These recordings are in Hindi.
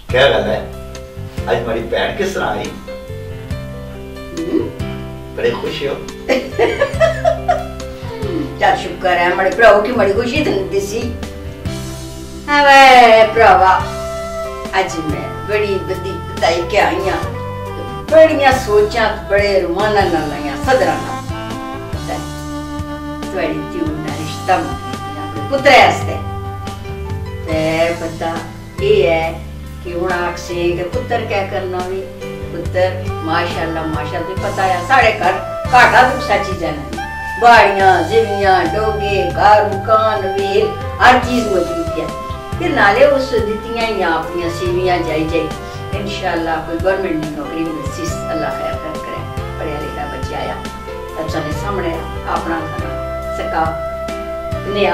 क्या गल है आज हमारी भैन किस तरह आई? बड़े खुश हो? चल शुक्र है बड़े भ्राओ की बड़ी खुशी दिसी। अबे भरावा आज मैं बड़ी बदी बताई के आई हां, बड़ियां सोचां बड़े रुमाना नाल आईयां सदरा नाल। थोड़ी जून दा रिश्ता अपने पुत्र आस्ते ते पता ये है कि हुण आखसे कि पुत्र क्या करना भी पुत्र माशाल्लाह माशाल्लाह पता है साढ़े घर घाटा तो सच्ची जाना बाड़ियां जिमियां डोगे घर मकान वेल हर चीज मौजूद है। फिर नाले उस दितियां ही अपनी सीवियां जाई इंशाल्लाह कोई गवर्नमेंट की नौकरी मिलसी अल्लाह खैर करे पढ़िया लिखा बच्चा आया तब सारे सामने अपना खाना सका नया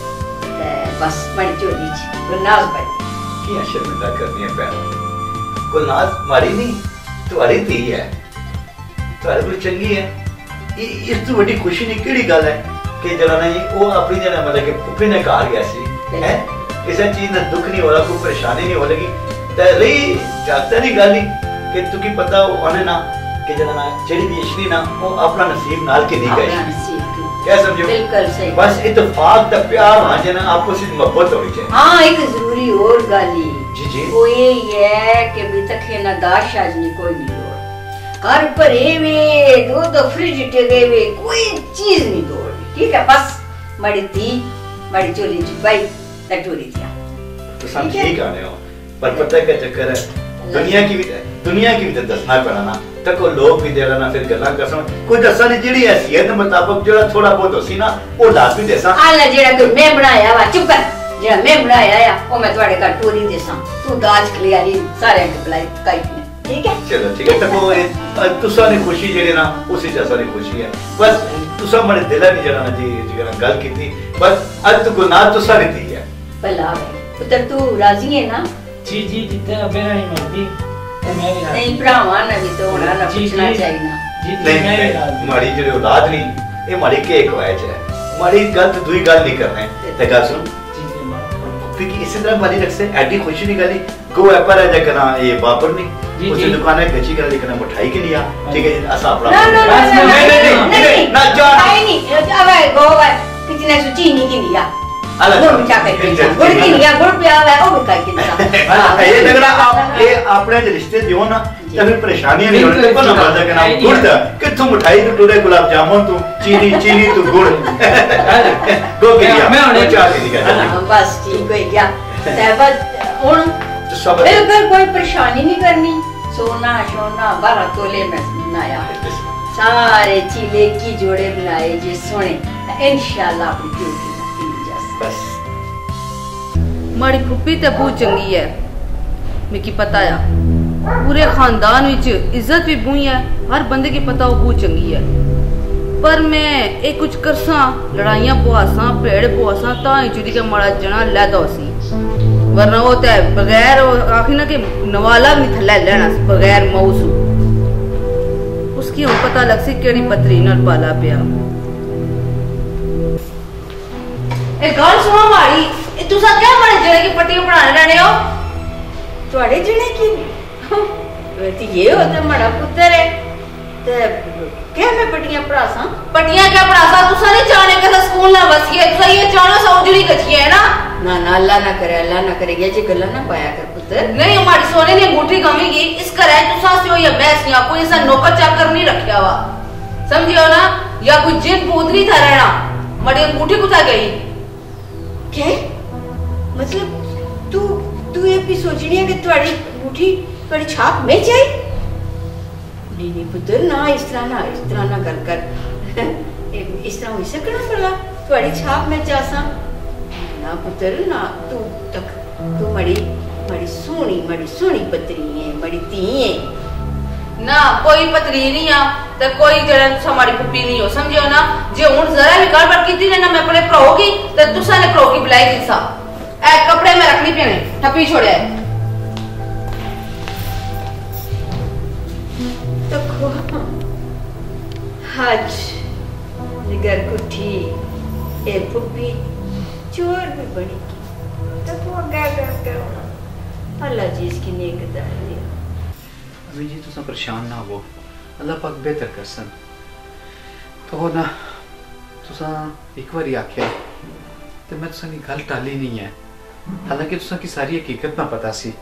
बस बड़ी चोरी गुरनाज भाई की शर्मिंदा करनी है भैन गुरनाज मारी नहीं तुम्हारी धी है तुम्हारे को चंगी है इस तो बड़ी खुशी नहीं केड़ी गल है कि जरा नहीं वो अपनी जरा मतलब कि पुप्पी ने घर गया सी है किसी चीज ना दुख नहीं हो रहा कोई परेशानी नहीं हो लगी ते रही जाता नहीं गल कि तुकी पता होने ना कि जरा ना जेड़ी भी इश्नी ना वो अपना नसीब नाल के नहीं गई क्या समझो बिल्कुल सही बस इत्तेफाक ता प्यार वहां जना आपस में मोहब्बत होनी चाहिए। हां एक जरूरी और गाली जी जी वो ये है कि अभी तक है ना दाश आज नहीं कोई नहीं दौड़ घर पर वे दो फ्रिज टेगे वे कोई चीज नहीं दौड़ ठीक है बस मड़ी थी मड़ी चोली भाई टटोरी थी तो सब ठीक आने हो पर पता है क्या चक्कर है दुनिया की भी तो दसना पड़ा ना तक को लोग भी देना ना फिर गल्ला कसम कोई दसा नहीं जेडी हैसियत के मुताबिक जेड़ा थोड़ा बहुत होसी ना वो लाजमी देसा आला जेड़ा कोई मैं बनाया वा चुप कर जेड़ा मैं बनाया आ ओ मैं तुम्हारे घर टोरी देसा तू दाज खलियारी सारे के बुलाई काई ठीक है चलो ठीक है तको तुसा ने खुशी जेड़ी ना उसी जैसा ने खुशी है बस तुसा मेरे दिल नहीं जरा जी जिगर गल कीती बस आज तो गुनाह तुसा ने दी है भला पुत्र तू राजी है ना जी जी जितना मेरा ही मर्जी नहीं भरावा ना भी तो होना ना पूछना चाहिए ना नहीं मारी जेड़ी औलाद नहीं ये मारी के एक वायज है मारी गलत दुई गल नहीं करने ते गल सुन क्योंकि इसी तरह मारी रखसे एडी खुशी नहीं गली गो है पर है करना ये बापर नहीं उसे दुकान है बेची कर लेकर मिठाई के लिए ठीक है ऐसा अपना नहीं ना जा नहीं अब गो कितने चीनी की लिया गुड़ क्या करके गुड़ की लिया गुड़ पिया है वो भी करके ये लगना आप ये अपने रिश्ते जो ना तब परेशानी नहीं होती पर ना बात करना गुड़ दा कि तू मिठाई तो टूरे गुलाब जामुन तू चीनी तू गुड़ गो के लिया मैं होने चाह नहीं कर बस ठीक हो गया तब हुन बिल्कुल कोई परेशानी नहीं करनी सोना सोना 12 तोले में बनाया सारे चीले की जोड़े बनाए जे सोने इंशाल्लाह अपनी ड्यूटी बस माड़ी पुप्पी ते बहुत चंगी है मिकी पता है पूरे खानदान विच इज्जत भी बुई है हर बंदे की पता वो बहुत चंगी है पर मैं एक कुछ करसा लड़ाइयां बुआसा पेड़ बुआसा ता चुरी के माड़ा जना लैदा सी वरना वो ते बगैर आखी ना कि नवाला भी नहीं थल्ले लेना बगैर मौसू उसकी हम पता लग सी केड़ी पतरी नाल पाला पिया ए गल सुनो मारी ए तुसा क्या बड़े जड़े की पट्टियां बनाने रहने हो ਤੁਹਾਡੇ ਜਣੇ ਕੀ वे ये होता मड़ा पुत्र है ते क्या मैं पट्टियां पढ़ासा क्या पढ़ासा तुसा नहीं जाने के स्कूल ना बसी है तुसा ये जानो सौजड़ी गछी है ना अल्लाह ना करे ये जी गल्ला ना पाया कर पुत्र नहीं हमारी सोने ने अंगूठी गमेगी इस करे तुसा से हो या बैसिया कोई ऐसा नौकर चाकर नहीं रखया हुआ समझियो ना या कोई जिन भूत नहीं था रहना मड़ी अंगूठी कुथा गई क्या मतलब तू ये भी सोचनी है कि तुम्हारी अंगूठी तुम्हारी छाप में चाहिए नहीं पुत्र ना इस तरह ना कर इस तरह हो सकना पड़ा तुम्हारी छाप में जासा ना पुत्र ना तू मड़ी सोनी पतरी है मड़ी धी है ना कोई पतरी नहीं आ ते कोई जड़ा हमारी पुप्पी नहीं हो समझियो ना जे हुन जरा भी गड़बड़ कीती ने ना मैं अपने भ्राओ की ते तुसा ने भ्राओ की बुलाई दिसा ए कपड़े में रखनी पेने ठपी छोड़े तो खो हज निगर कुठी ए पुप्पी चोर भी बड़ी तो वो गा अल्लाह जी जी इसकी नेक दाई है। अम्मी जी तुसा परेशान ना हो, अल्लाह पाक बेहतर करसन। तो ना तुसा एक बारी आख्या ते मैं तुसा दी गल टाली नहीं है, हालांकि तुसा की सारी हकीकत ना पता सी।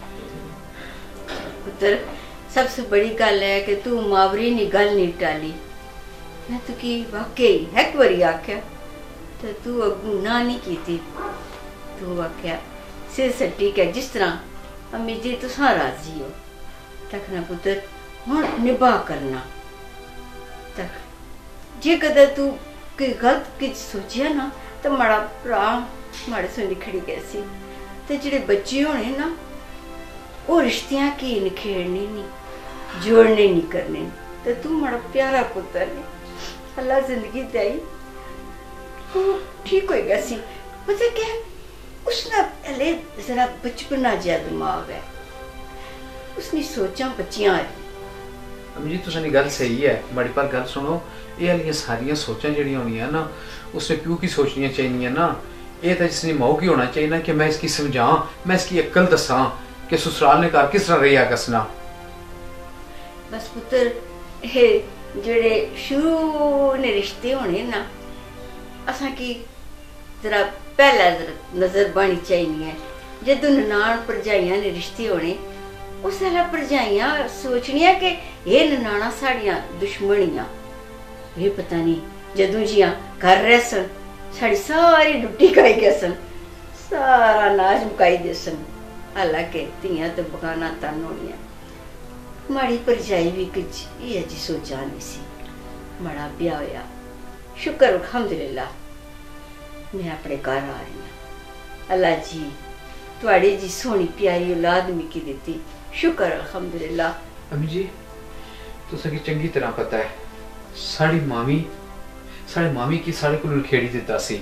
पुत्र सबसे बड़ी गल है कि तू मावरी नी गल नहीं टाली। मैं तो की वाकई एक बारी आख्या तो तू अगू ना नहीं की। तू आख्या सिर सट्टी के जिस तरह अम्मी जी तुसा राजी हो तक ना पुत्र हुण निभा करना तक। जे कदे तू कोई गलत किच सोचिया ना तो माड़ा भरा माड़े सुनी खड़ी गई सी। ते जेड़े बच्चे होने ना वो रिश्तियां की निखेड़ने नहीं, जोड़ने नहीं करने। तो तू माड़ा प्यारा पुत्र है, अल्लाह जिंदगी दई ठीक हो गया सी। पता क्या उसना पहले जरा बचपना जिहा दिमाग है, उसनी सोचा बच्चियां है। अम्मी जी तुसा दी गल सही है, बड़ी पर गल सुनो, ये वाली सारियां सोचां जड़ी होनियां ना उसने प्यू की सोचनियां चाहिए ना। ये तो जिसने माऊ की होना चाहिए ना कि मैं इसकी समझा, मैं इसकी अक्ल दसा कि ससुराल ने घर किस तरह रहा कसना। बस पुत्र हे जेड़े शुरू ने रिश्ते होने ना असा की जरा पहला नजर बनी चाहिए। जदों ननान भरजाइयां ने रिश्ते होने उस वेले भरजाइयां सोचनियां कि ये ननाना साड़ियां दुश्मनियां। ये पता नहीं जदों जियां घर रह सन साड़ी सारी लुट्टी खाई गए सन, सारा नाज मुकाई दे सन। हालांकि तियां तो बगाना तन होनियां। माड़ी भरजाई भी कुछ ये जी सोचा नहीं सी। माड़ा ब्याह होया, शुक्र अल्हम्दुलिल्लाह मैं अपने घर आ रही हूँ। अल्लाह जी तुहाड़ी जी सोहनी प्यारी औलाद मिकी दिती, शुक्र अल्हम्दुलिल्लाह। अम्मी जी तुसा की चंगी तरह पता है साड़ी मामी की साढ़े को खेड़ी दिता सी।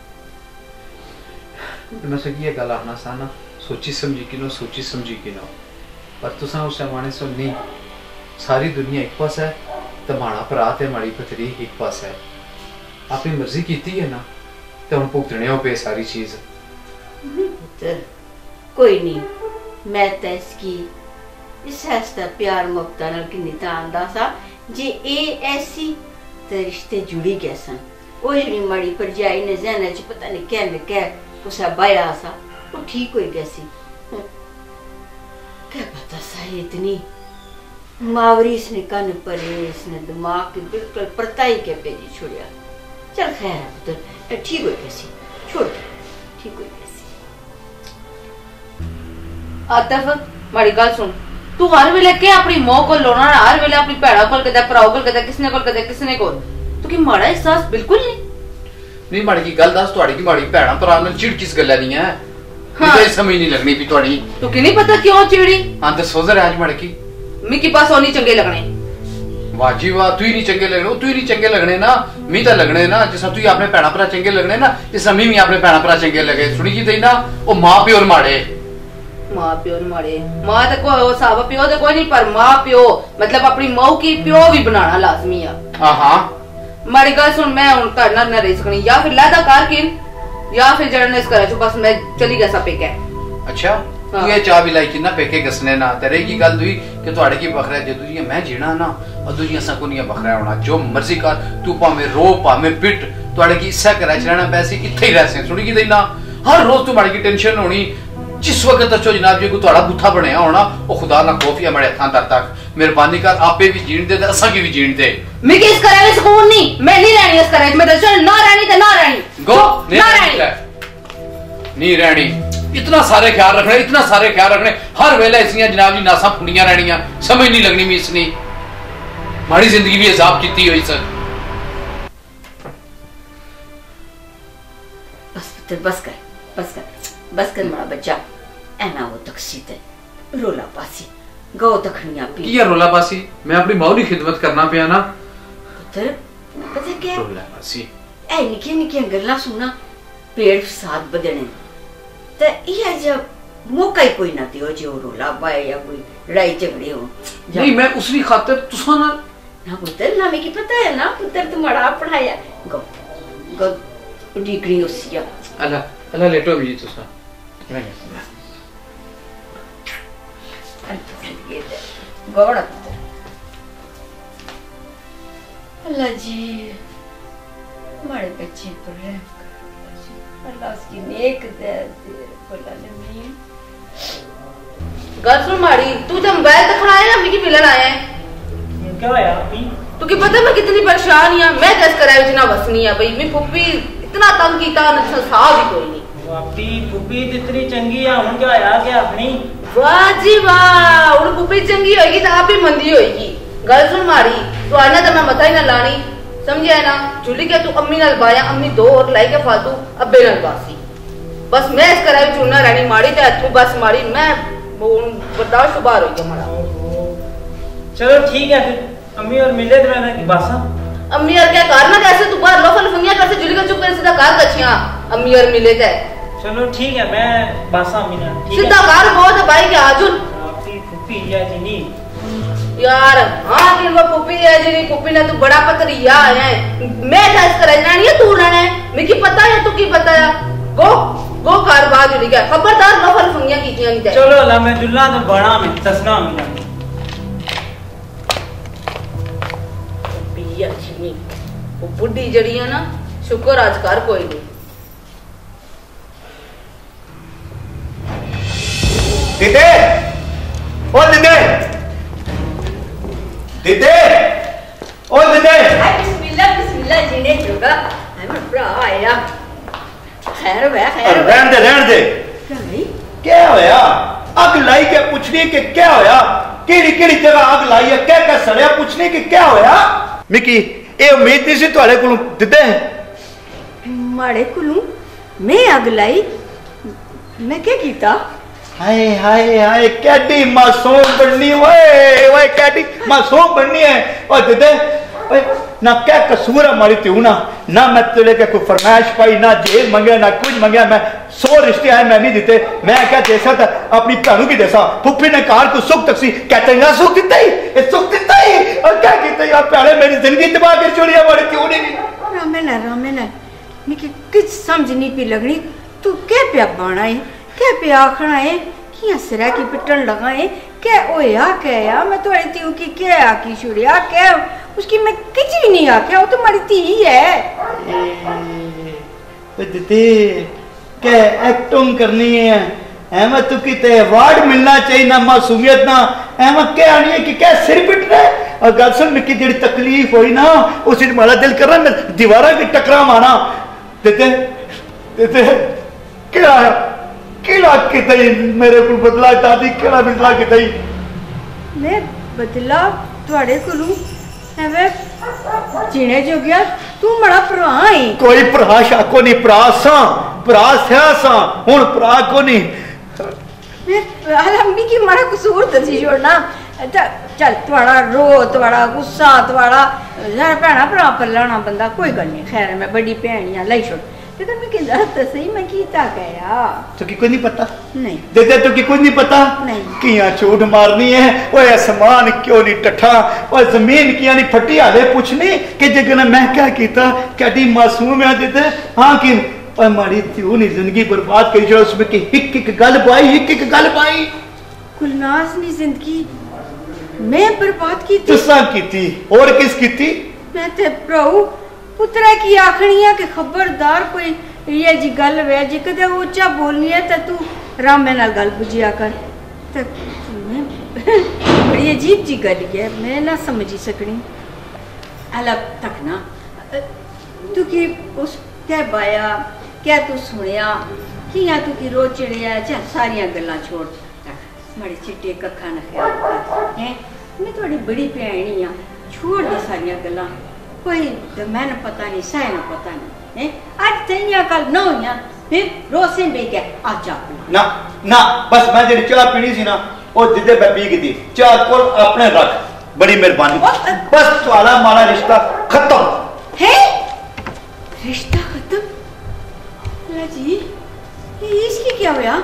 मैं सकी ये गल आखना सा ना सोची समझी कि नो पर तुसा उस जमाने से नहीं, सारी दुनिया एक पास है तो माड़ा भरा ते माड़ी भतरी एक पास है। अपनी मर्जी की है ना तो हम भुगतने हो पे सारी चीज। कोई नहीं, मैं तो इसकी इस हस्ता प्यार मुक्ता नाल कि निता आंदा सा जे ए ऐसी ते रिश्ते जुड़ी गए सन। वो जड़ी माड़ी भरजाई ने जहन च पता नहीं क्या उसा बाया सा वो ठीक हो गया सी। क्या पता सा इतनी मावरी इसने कान परे इसने दिमाग के बिल्कुल परताई के भेजी छोड़िया। चल खैर है पुत्र ठीक हो गया सी, छोड़ ठीक हो गया सी। आतिफ माड़ी गल सुन, तू हर वेले के अपनी मां को लोना, हर वेले अपनी भैड़ा को कहता भराओ को कहता किसने को तू की माड़ा एहसास बिल्कुल नहीं माड़ी की गल दस तुहाड़ी की माड़ी भैड़ा भरा नाल चिड़ किस गल्ला दी है। हाँ। मुझे समझ नहीं लगनी भी तुहाड़ी तू की नहीं पता क्यों चिड़ी। हां तो सोचर आज माड़ी की मिकी पास होनी चंगे लगने। वाह जी वाह, तू ही नहीं चंगे लगने, तू ही नहीं चंगे लगने ना मी तो लगने ना जिस तू अपने भैड़ा भरा चंगे लगने ना इस मी अपने भैड़ा भरा चंगे लगे। सुनी की तई ना ओ मां प्यो माड़े मां प्यो माड़े मां तो कोई साहब प्यो तो कोई नहीं पर मां प्यो मतलब अपनी मां की प्यो भी बनाना लाजमी है। हां हां माड़ी गल सुन, मैं हुन करना ना रह सकनी या फिर लादा कार किन या फिर जड़न इस करा बस मैं चली गया सा पेके। अच्छा तू ये चाह भी लाई कि ना पेके गसने ना तेरे की गल हुई कि तुहाड़े की बखरा जे दूजी मैं जीना ना और दूजी सकुनिया बखरा होना जो मर्जी कर तू भावे रो भावे पिट तुहाड़े की इस्सा करा चलना पैसे इत्थे ही रहसे। सुनी की देना हर रोज तुम्हारी की टेंशन होनी जिस वक्त अच्छो जनाब जी को तुहाड़ा बुथा बनया होना वो खुदा ना कोफिया बड़े हथां तक मेहरबानी कर आपे भी जीण दे ते असा की भी जीण दे। मैं किस करे में सुकून नहीं, मैं नहीं रहनी इस करे में तो चल ना रहनी तो ना रहनी गो नहीं रहनी इतना सारे ख्याल रखने हर वेले इसलिए जनाब जी नासा फुंडियां रहनियां समझ नहीं लगनी मी इसनी माड़ी जिंदगी भी अजाब कीती हुई सर। बस पुत्र बस कर माड़ा बच्चा ऐना वो तकसीद है रोला पासी गौ तखनिया पी की रोला पासी मैं अपनी मां की खिदमत करना पिया ना पुत्र पता क्या रोला पासी ऐ निक्कियां गल्लां सुनना पेड़ साथ बदने ते ये जब मौका ही कोई ना दियो जो रोला पाए या कोई लड़ाई झगड़े हो। नहीं मैं उसकी खातिर तुसा ना पुत्र ना मैं की पता है ना पुत्र तुम्हारा पढ़ाया गो डिग्री उसिया अल्लाह लेटो भी तुसा गौड़ अल्लाह जी हमारे बच्चे पर रहम कर अल्लाह उसकी नेक दे अलमीन। गल सुन माड़ी, तू जब मोबाइल दिखा आया अम्मी की मिलन आया है क्या होया अम्मी? तू की पता मैं कितनी परेशान हूं। मैं दस कराए जितना वसनी है भाई। मैं फुप्पी इतना तंग कीता न साह भी कोई नहीं। वापी फुप्पी इतनी चंगी है हुन क्या होया कि अपनी? वाह जी वाह, हुन फुप्पी चंगी होएगी तो आप ही मंदी होएगी। गल सुन माड़ी, तू आना तो मैं मथा ही ना लानी, समझे है ना? चुली के तू अम्मी नाल बाया, अम्मी दो और लाई के फालतू अब्बे नाल बासी। बस मैं इस कराई चुनना रहनी माड़ी ते तू बस माड़ी मैं बर्दाश्त बाहर हो गया हमारा। चलो ठीक है फिर अम्मी और मिले तो मैं बासा। अम्मी और क्या करना कैसे तू बाहर लोफल फंगिया कैसे जुली का चुप कर सीधा कार कछियां अम्मी और मिले थे। चलो ठीक है मैं बासा अम्मी ना सीधा कार बहुत भाई के आजुन आपकी फुप्पी या जिनी यार। हां कि वो फुप्पी है जिनी फुप्पी ने तू बड़ा पतरिया है। मैं टेस्ट कराना नहीं है तू लेना है मेरी पता है तू की बताया गो कार बाज जुली गया खबरदार लोफल फंगिया कीतियां नहीं। चलो अल्लाह मैं जुल्ला तो बड़ा में तसना मिला पिया जिनी वो बुढ़ी जड़ी है ना शुक्र आज कार कोई नहीं। दीदे ओ दीदे दीदे ओ दीदे बिस्मिल्लाह बिस्मिल्लाह जीने जोगा हम भरा आया। खैर वे खैर रहन दे क्या भाई क्या होया? अग लाई के पूछनी कि क्या होया? केड़ी केड़ी जगह अग लाई है क्या सड़िया पूछनी कि क्या होया? मिकी ए उम्मीद नहीं सी तुम्हारे को दीदे माड़े कुलू मैं अग लाई मैं क्या कीता? हाय हाय हाय कैडी मासूम बननी ओए ओए कैडी मासूम बननी है। और दीदे ओए ना क्या कसूर है हमारी त्यू ना मैं तेरे के कोई फरमाइश पाई ना जेल मंगे ना कुछ मंगे। मैं 100 रिश्ते आए मैं नहीं देते। मैं क्या देसा था अपनी भैनों की देसा। फुप्पी ने कार को सुख तक सी कहते हैं सुख दिता ही सुख दिता ही और क्या कहते हैं भैने मेरी जिंदगी तबाह कर छोड़ी हमारी त्यू ने भी। रामेना मिकी कुछ समझ नहीं पी लगनी तू क्या पिया बनाए क्या पिया आखना है कि सिरा की पिटन लगाए क्या ओया क्या या मैं तो आई थी कि क्या आकी छुड़िया क्या उसकी मैं कुछ भी नहीं आख्या वो तो हमारी धी है। दीदी क्या एक्टिंग करनी है अहमद तू की अवार्ड मिलना चाहिए ना मासूमियत ना अहमद क्या आनी है कि क्या सिर पिट रहा है। और गल सुन मिकी जी तकलीफ हुई ना उस मारा दिल कर रहा मैं दीवारा की टकरा मारा। दीदी दीदी क्या केड़ा कितई मेरे को बदला दादी केड़ा बदला कितई मैं बदला ਤੁਹਾਡੇ ਕੋਲੋਂ ਐਵੇਂ जीने जो गया तू बड़ा भरा है। कोई भरा शाको नहीं भरा सा भरा सा हुन भरा को नहीं मैं अम्मी की मारा कसूर दसी छोड़ना चल थोड़ा रो थोड़ा गुस्सा थोड़ा यार भैना भरा पल्लाना बंदा कोई गल नहीं। खैर मैं बड़ी भैन आ लाई छोड़ लेकिन मैं किधर तो सही मैं कीता गया तो की कोई नहीं पता नहीं देते तो की कोई नहीं पता नहीं किया झूठ मारनी है वो आसमान क्यों नहीं टठा और जमीन किया नहीं फटी हाले पूछनी कि जगह मैं क्या कीता कैडी मासूम है देते हाँ कि और मारी त्यू नहीं जिंदगी बर्बाद करी जो उसमें कि एक गल पाई गुलनाज ने जिंदगी मैं बर्बाद की तुसा कीती और किस कीती मैं ते प्रभु पुत्रा की आखनी है कि खबरदार कोई ये जी गल वे जी कदे ऊंचा बोलनी है तो तू रामे नाल गल बुझिया कर तो बड़ी अजीब जी गल है मैं ना समझी सकनी अलग तक ना तू की उस क्या बाया क्या तू सुनिया कि या तू की रो चिड़िया चल सारिया गल्लां छोड़ बड़े चिट्टे कखा न ख्याल है मैं थोड़ी बड़ी भैन हाँ छोड़ दे सारिया गल्लां कोई तो मैंने पता नहीं सह न पता नहीं है आज तैयार कल न होया फिर रोसे बे के आज ना ना बस मैं जेडी चाह पीनी सी ना ओ जिद्दे मैं पी गई थी चाह को अपने रख बड़ी मेहरबानी बस तुम्हारा हमारा रिश्ता खत्म है रिश्ता खत्म अल्लाह जी ये इसकी क्या होया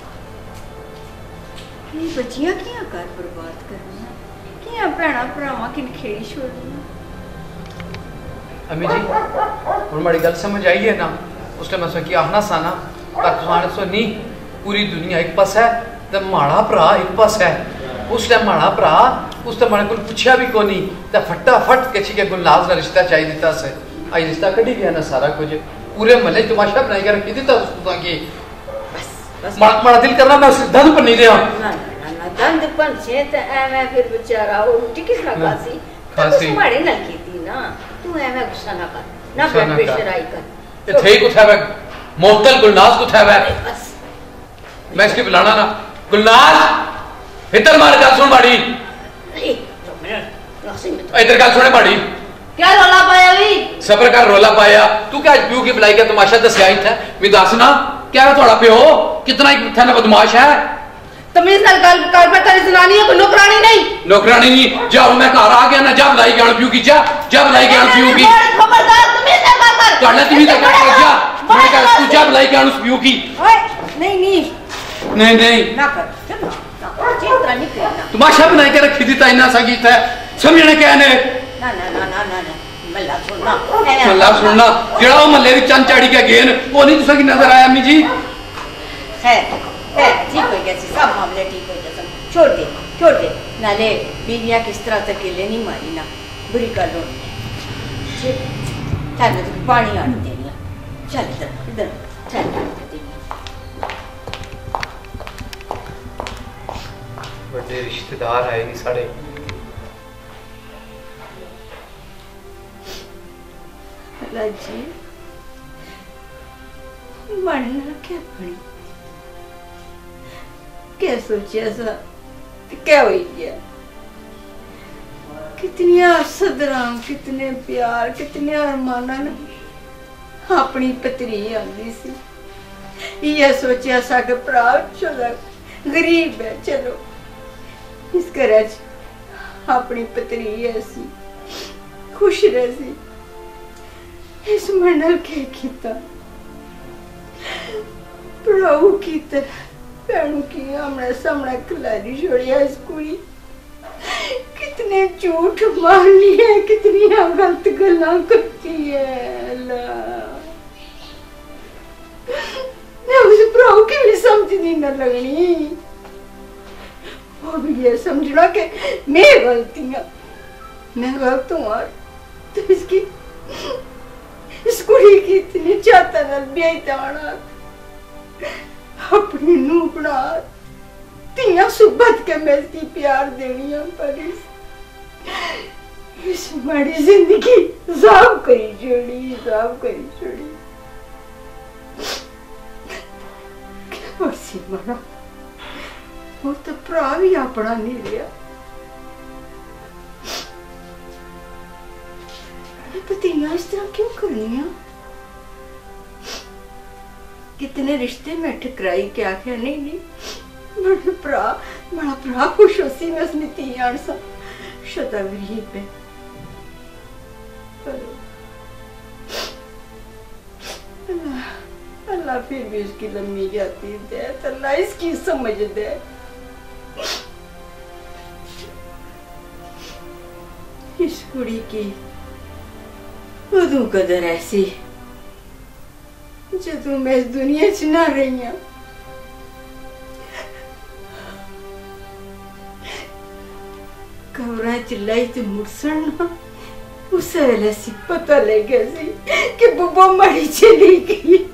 ये बच्चियां क्या कर बर्बाद करना क्या भैना भरावां किन खेड़ी छोड़ना। अम्मी जी हुन माड़ी गल समझ आई है ना उसने मैं की आखना सा ना पर तुम्हारे सो नहीं पूरी दुनिया एक पास है ते माड़ा भरा एक पास है उस टाइम माड़ा भरा उस टाइम माड़े को पूछया भी कोनी ते फटाफट किसी के गुलनाज का रिश्ता चाहिए दिता से आई रिश्ता कटी गया ना सारा कुछ पूरे महल्ले तमाशा बनाई कर रखी दिता उसको कि बस माड़ा दिल करना मैं सीधा तो नहीं दिया ना दंद पण छे ते एवे फिर बेचारा वो रोटी किस ना खासी खासी मारे ना कीती ना तू एवे गुस्सा ना कर ना ब्लड प्रेशर आई कर ये थे कुछ है मैं मोहतल गुलनाज कुछ है मैं बस मैं इसके बुलाना ना गुलनाज इधर मार का सुन बाड़ी इधर का सुने बाड़ी क्या रोला पाया भी सबर का रोला पाया तू क्या आज प्यू की बुलाई का तमाशा दसिया ही था मैं दसना क्या है थोड़ा प्यो कितना ही था ना बदमाश है तमीज नाल कर पे तेरी जनानी है कोई नौकरानी नहीं जाओ मैं घर आ गया ना जब लाई गया प्यू की जा जब लाई गया प्यू की खबरदार तमीज ना कर करना तुम्ही तो कर जा मैं कह तू जब लाई गया उस प्यू की नहीं ना कर ना चिंता नहीं करना तमाशा बनाई के रखी दी ताइना संगीत है समझने क्या ने ना मल्ला सुनना जेड़ा वो मल्ले दी चंद चाड़ी के गेन वो नहीं तुसा की नजर आया अम्मी जी है ठीक हो गया सब मामले ठीक हो गया छोड़ दे नाले बीवियां किस तरह तक अकेले नहीं मारी ना बुरी गल होनी थाने तो पानी आने देनी चल इधर चल बड़े रिश्तेदार आए नहीं साढ़े जी बनना क्या बनी क्या सोचा सा क्या हो गया कितनी सदरां कितने प्यार कितने अरमाना अपनी पतरी आंदी सी ये सोचा सा कि भरा चलो गरीब है चलो इस घर अपनी पतरी ऐसी खुश रही इस मंडल के कीता प्रभु की तरह भैनों की हमने सामने खिलाड़ी छोड़िया इस कुड़ी कितने झूठ मान लिए कितनी गलत गल्ला करती है उस प्रभु की भी समझ नहीं न लगनी वो भी ये समझना कि मैं गलत हूँ तो इसकी इस कुड़ी की इतनी चाहता नल ब्याह ताना अपनी नू बना तिया सुबत के मैं इसकी प्यार देनी पर इस माड़ी जिंदगी साफ करी छोड़ी क्या सी मना वो तो भरा भी अपना नहीं रहा पतियां इस तरह क्यों करनी कितने रिश्ते में ठकराई क्या आख्या नहीं बड़ा भरा खुश हो सी मैं उसने तीन सा शतावरी पे अल्लाह फिर भी उसकी लम्बी जाती दे अल्लाह इसकी समझ दे इस कुड़ी की उदू कदर ऐसी जदों मैं इस दुनिया च ना रही हूं कमरा चिल्लाई तो मुड़सन ना उस वेले सी पता लग गया सी कि बब्बा मरी चली गई